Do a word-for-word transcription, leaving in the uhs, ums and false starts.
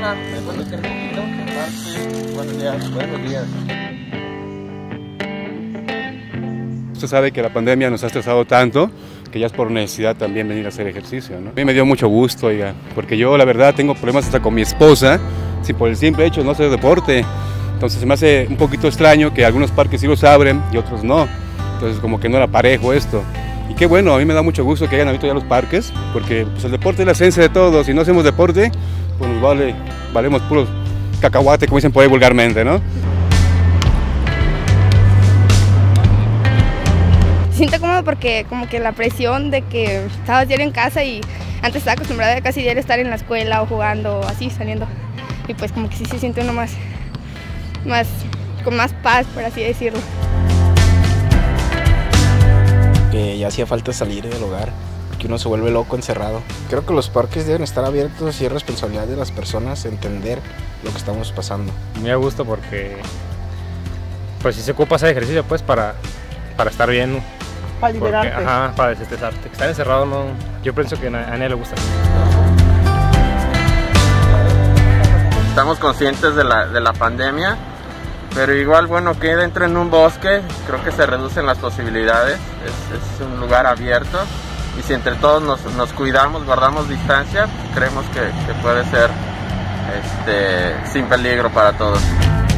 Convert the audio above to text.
Ajá, ¿me puedes meter un poquito? Martes, buenos días, buenos días. Usted sabe que la pandemia nos ha estresado tanto que ya es por necesidad también venir a hacer ejercicio, ¿no? A mí me dio mucho gusto, oiga, porque yo la verdad tengo problemas hasta con mi esposa, si por el simple hecho de no hacer deporte. Entonces se me hace un poquito extraño que algunos parques sí los abren y otros no. Entonces como que no era parejo esto. Y qué bueno, a mí me da mucho gusto que hayan abierto ya los parques, porque pues, el deporte es la esencia de todo. Si no hacemos deporte, pues nos vale, valemos puros cacahuate, como dicen por ahí vulgarmente, ¿no? Siento cómodo porque como que la presión de que estabas diario en casa y antes estaba acostumbrada a casi diario estar en la escuela o jugando o así, saliendo. Y pues como que sí se siente uno más, más, con más paz, por así decirlo. Que ya hacía falta salir del hogar, que uno se vuelve loco encerrado. Creo que los parques deben estar abiertos y es responsabilidad de las personas entender lo que estamos pasando. Muy a gusto porque pues si se ocupa hacer ejercicio pues para, para estar bien. Para liberarte. Porque, ajá, para desestresarte. Estar encerrado no, yo pienso que a nadie le gusta. Estamos conscientes de la, de la pandemia, pero igual, bueno, que dentro en un bosque, creo que se reducen las posibilidades, es, es un lugar abierto y si entre todos nos, nos cuidamos, guardamos distancia, creemos que, que puede ser este, sin peligro para todos.